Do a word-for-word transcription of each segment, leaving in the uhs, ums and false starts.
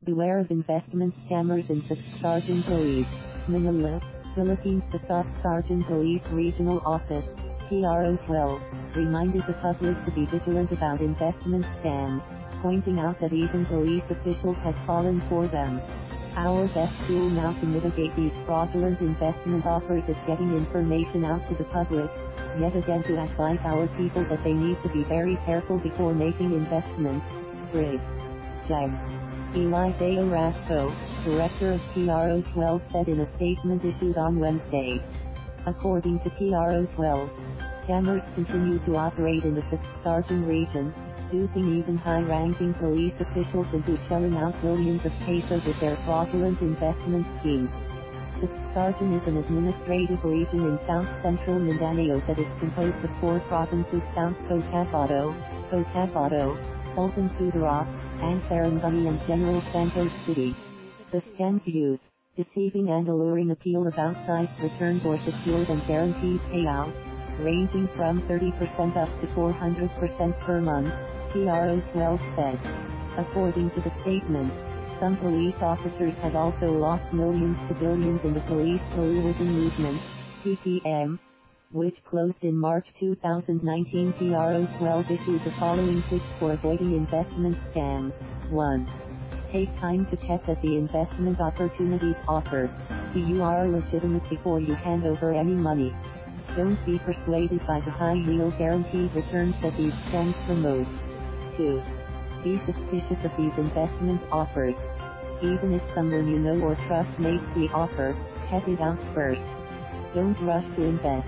Beware of investment scammers in Soccskargen Police, Manila, Philippines. The Soccskargen Police Regional Office, P R O twelve, reminded the public to be vigilant about investment scams, pointing out that even police officials had fallen for them. Our best tool now to mitigate these fraudulent investment offers is getting information out to the public, yet again to advise our people that they need to be very careful before making investments. Brig. Gen. Eliseo Rasco, Director of P R O twelve, said in a statement issued on Wednesday. According to P R O twelve, scammers continue to operate in the Soccskargen region, duping even high-ranking police officials into shelling out millions of pesos with their fraudulent investment schemes. Soccskargen is an administrative region in south-central Mindanao that is composed of four provinces: South Cotabato, Cotabato, Sultan Kudarat, and Sarangani and General Santos City. The scams use deceiving and alluring appeal of outsized returns or secured and guaranteed payouts, ranging from thirty percent up to four hundred percent per month, P R O twelve said. According to the statement, some police officers had also lost millions to billions in the Police Paluwagan Movement, P P M, which closed in March two thousand nineteen. P R O twelve issued the following tips for avoiding investment scams. one. Take time to check that the investment opportunities offered to you are legitimate before you hand over any money. Don't be persuaded by the high-yield guaranteed returns that these scams promote. two. Be suspicious of these investment offers. Even if someone you know or trust makes the offer, check it out first. Don't rush to invest.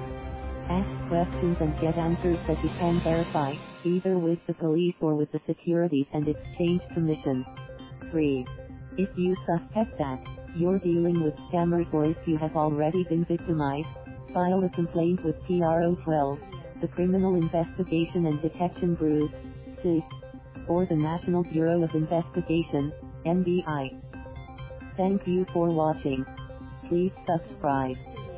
Ask questions and get answers that you can verify, either with the police or with the Securities and Exchange Commission. three. If you suspect that you're dealing with scammers or if you have already been victimized, file a complaint with P R O twelve, the Criminal Investigation and Detection Bureau, C I D G, or the National Bureau of Investigation, N B I. Thank you for watching. Please subscribe.